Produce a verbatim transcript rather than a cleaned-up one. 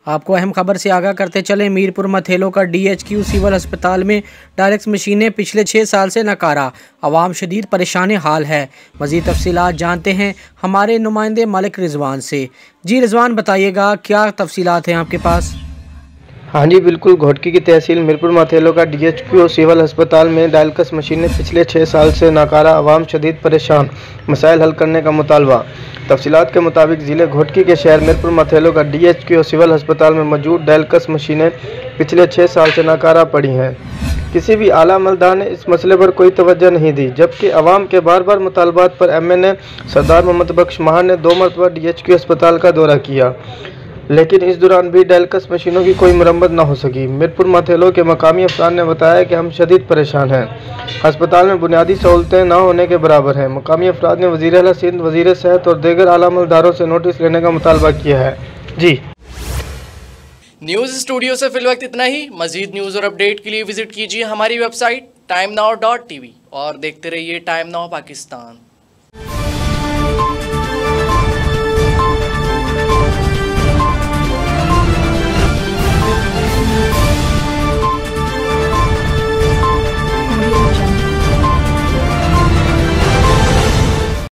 आपको अहम खबर से आगाह करते चले, मीरपुर मथेलो का डीएचक्यू सिविल अस्पताल में डायलिसिस मशीनें पिछले छः साल से नकारा, आवाम शदीद परेशान हाल है। मज़ीद तफसीलात जानते हैं हमारे नुमाइंदे मलिक रिजवान से। जी रिजवान, बताइएगा क्या तफसीलात हैं आपके पास? हाँ जी बिल्कुल, घोटकी की तहसील मीरपुर मथेलो का डीएचक्यू सिविल अस्पताल में डायलिसिस मशीनें पिछले छः साल से नाकारा, आवाम शदीद परेशान, मसाइल हल करने का मुतालबा। तफसीलात के मुताबिक ज़िले घोटकी के शहर मीरपुर मथेलो का डीएचक्यू सिविल अस्पताल में मौजूद डायलिसिस मशीनें पिछले छः साल से नाकारा पड़ी हैं। किसी भी आला अमलदार ने इस मसले पर कोई तवज्जो नहीं दी, जबकि अवाम के बार बार मुतालबात पर M N A Sardar Mohammad Bakhsh Mahan ने दो मरतबा डीएचक्यू अस्पताल का दौरा किया, लेकिन इस दौरान भी डायलिसिस मशीनों की कोई मरम्मत न हो सकी। मीरपुर मथेलो के मकामी अफसरान ने बताया कि हम शदीद परेशान हैं, अस्पताल में बुनियादी सहूलतें न होने के बराबर हैं। मकामी अफराद ने वज़ीर आला सिंध, वज़ीर सेहत और दीगर आला अमलदारों से नोटिस लेने का मुतालबा किया है। जी न्यूज़ स्टूडियो से फिलवक्त इतना ही। मज़ीद न्यूज़ और अपडेट के लिए विजिट कीजिए हमारी website Time Now dot T V और देखते रहिए टाइम नाउ पाकिस्तान।